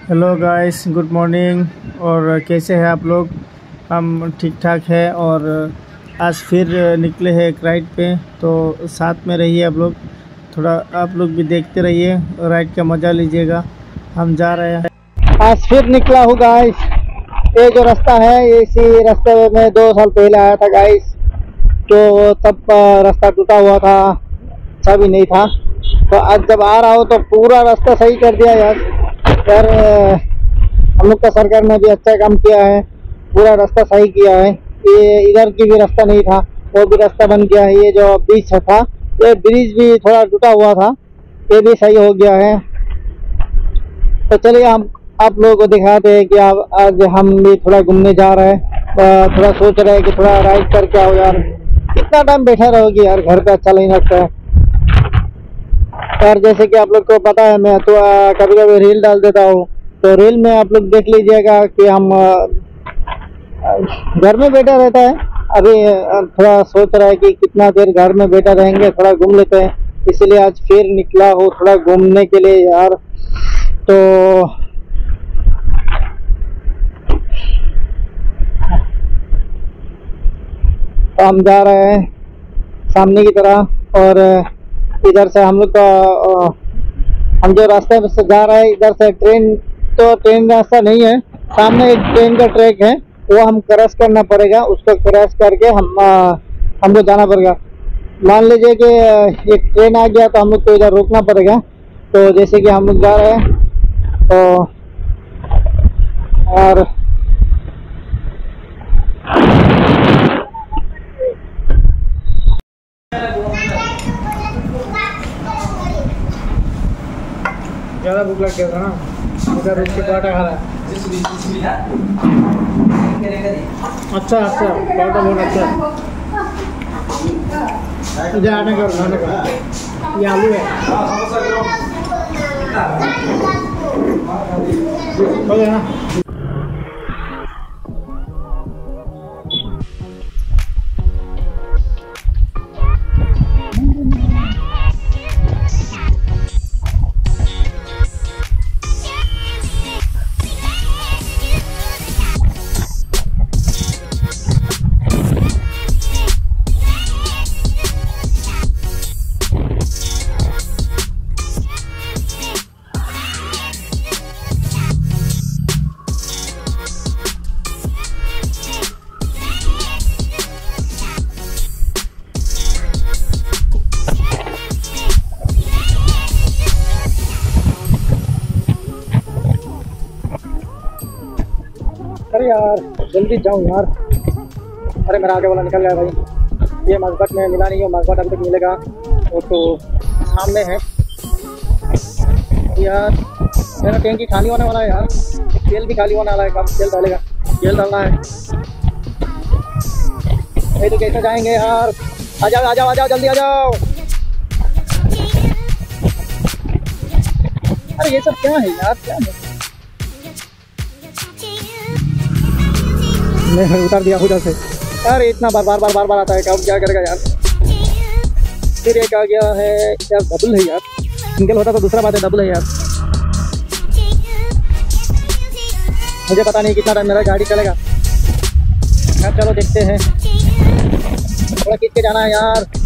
Hello guys, good morning. और कैसे हैं आप लोग? हम ठीक ठाक है और आज फिर निकले हैं एक राइड पे, तो साथ में रहिए आप लोग। थोड़ा आप लोग भी देखते रहिए, राइड का मज़ा लीजिएगा। हम जा रहे हैं, आज फिर निकला हूँ गाइस। ये जो रास्ता है, इसी रास्ते में मैं 2 साल पहले आया था गाइस। तो तब रास्ता टूटा हुआ था, अच्छा भी नहीं था। तो आज जब आ रहा हूँ तो पूरा रास्ता सही कर दिया यार। हम लोग का सरकार ने भी अच्छा काम किया है, पूरा रास्ता सही किया है। ये इधर की भी रास्ता नहीं था, वो भी रास्ता बन गया है। ये जो बीच था, ये ब्रिज भी थोड़ा टूटा हुआ था, ये भी सही हो गया है। तो चलिए हम आप लोगों को दिखाते हैं कि आज हम भी थोड़ा घूमने जा रहे हैं। थोड़ा सोच रहे हैं कि थोड़ा राइड करके आओ यार। कितना टाइम बैठा रहोगी यार, घर पे अच्छा नहीं लगता है यार। जैसे कि आप लोग को पता है, मैं तो कभी कभी रील डाल देता हूँ, तो रील में आप लोग देख लीजिएगा कि हम घर में बैठा रहता है। अभी थोड़ा सोच रहा है कि कितना देर घर में बैठा रहेंगे, थोड़ा घूम लेते हैं। इसलिए आज फिर निकला हूँ थोड़ा घूमने के लिए यार। तो हम जा रहे हैं सामने की तरह। और इधर से हम लोग का हम जो रास्ते से जा रहे हैं, इधर से ट्रेन रास्ता नहीं है। सामने एक ट्रेन का ट्रैक है, वो हम क्रॉस करना पड़ेगा। उसको क्रॉस करके हमको जाना पड़ेगा। मान लीजिए कि एक ट्रेन आ गया तो हम लोग को इधर रुकना पड़ेगा। तो जैसे कि हम लोग जा रहे हैं तो और ज़्यादा भूख लग गया था ना, इधर रुक के पराठा खा रहा है। अच्छा पराठा बहुत अच्छा है। मुझे आने का ये आलू है, हो गया ना। अरे यार जल्दी जाऊँ यार। अरे मेरा आगे वाला निकल गया भाई। ये मस्बत में मिला नहीं है, मस्बत अभी तक मिलेगा। वो तो सामने है यार। मेरा टैंकी खाली होने वाला है यार, तेल भी खाली होने वाला है। कब तेल डालेगा? तेल डालना है। नहीं तो कैसे जाएंगे यार? आ जाओ जल्दी आ जाओ। अरे ये सब क्या है यार, क्या है? मैं उतार दिया उधर से। अरे इतना बार आता है, कब क्या करेगा यार। फिर एक आ गया है यार, डबल है यार। सिंगल होता तो दूसरा बात है, डबल है यार। मुझे पता नहीं कितना टाइम मेरा गाड़ी चलेगा यार। चलो देखते हैं, थोड़ा खींच के जाना है यार।